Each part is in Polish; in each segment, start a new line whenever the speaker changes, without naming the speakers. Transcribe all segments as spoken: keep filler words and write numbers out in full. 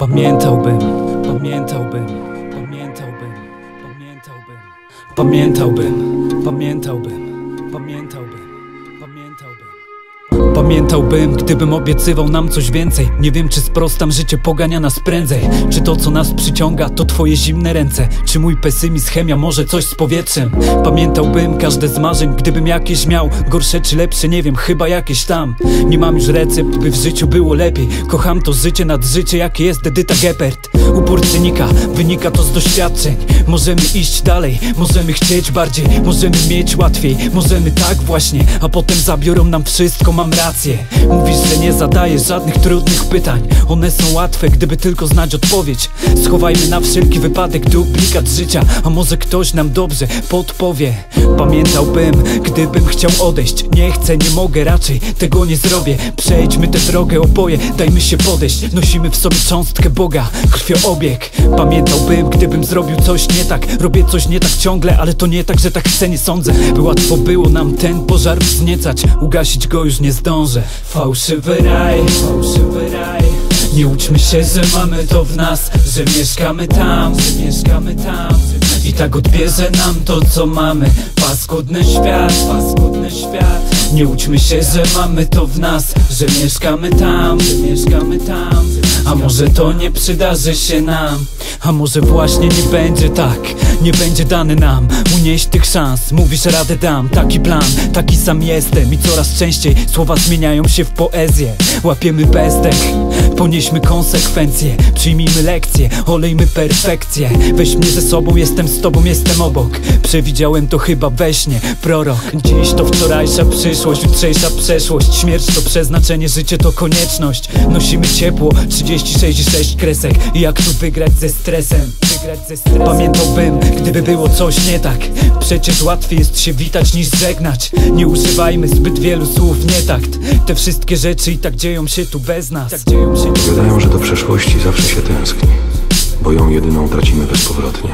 Pamiętałbym, pamiętałbym, pamiętałbym, pamiętałbym, pamiętałbym, pamiętałbym, pamiętałbym, pamiętałbym. Pamiętałbym, gdybym obiecywał nam coś więcej. Nie wiem, czy sprostam, życie pogania nas prędzej. Czy to, co nas przyciąga, to twoje zimne ręce? Czy mój pesymizm, chemia, może coś z powietrzem? Pamiętałbym każde z marzeń, gdybym jakieś miał. Gorsze czy lepsze, nie wiem, chyba jakieś tam. Nie mam już recept, by w życiu było lepiej. Kocham to życie nad życie, jakie jest Edyta Geppert. Upór cynika, wynika to z doświadczeń. Możemy iść dalej, możemy chcieć bardziej, możemy mieć łatwiej, możemy tak właśnie, a potem zabiorą nam wszystko, mam rację. Mówisz, że nie zadajesz żadnych trudnych pytań. One są łatwe, gdyby tylko znać odpowiedź. Schowajmy na wszelki wypadek duplikat życia, a może ktoś nam dobrze podpowie. Pamiętałbym, gdybym chciał odejść. Nie chcę, nie mogę, raczej tego nie zrobię. Przejdźmy tę drogę oboje, dajmy się podejść. Nosimy w sobie cząstkę Boga, krwioobieg. Pamiętałbym, gdybym zrobił coś nie tak. Robię coś nie tak ciągle, ale to nie tak, że tak chcę, nie sądzę. By łatwo było nam ten pożar wzniecać. Ugasić go już nie zdążę. Fałszywy raj, fałszywy raj. Nie łudźmy się, że mamy to w nas, że mieszkamy tam, że mieszkamy tam. I tak odbierze nam to, co mamy. Paskudny świat, paskudny świat. Nie łudźmy się, że mamy to w nas, że mieszkamy tam, że mieszkamy tam. A może to nie przydarzy się nam. A może właśnie nie będzie tak. Nie będzie dane nam unieść tych szans. Mówisz, radę dam, taki plan, taki sam jestem. I coraz częściej słowa zmieniają się w poezję. Łapiemy bezdech, ponieśmy konsekwencje. Przyjmijmy lekcje, olejmy perfekcję. Weź mnie ze sobą, jestem z tobą, jestem obok. Przewidziałem to chyba we śnie, prorok. Dziś to wczorajsza przyszłość, jutrzejsza przeszłość. Śmierć to przeznaczenie, życie to konieczność. Nosimy ciepło, trzydzieści sześć i sześć kresek. I jak tu wygrać ze stresem? Wygrać ze stresem. Pamiętałbym, gdyby było coś nie tak. Przecież łatwiej jest się witać niż żegnać. Nie używajmy zbyt wielu słów nietakt. Te wszystkie rzeczy i tak dzieją się tu bez nas. Tak dzieją się tu.
Powiadają, że do przeszłości zawsze się tęskni, bo ją jedyną tracimy bezpowrotnie.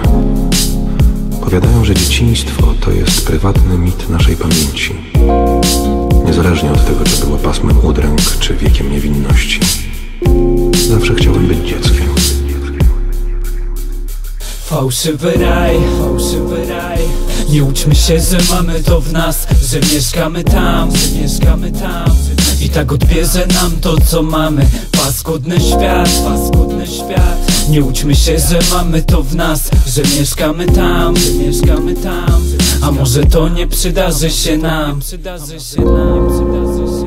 Powiadają, że dzieciństwo to jest prywatny mit naszej pamięci. Niezależnie od tego, czy było pasmem udręk, czy wiekiem niewinności. Zawsze chciałem być dzieckiem.
Fałszywy raj, fałszywy raj. Nie łudźmy się, że mamy to w nas, że mieszkamy tam, że mieszkamy tam. I tak odbierze nam to, co mamy. Paskudny świat, paskudny świat. Nie łudźmy się, że mamy to w nas, że mieszkamy tam, że mieszkamy tam. A może to nie przydarzy się nam. Przydarzy się nam, przydarzy się.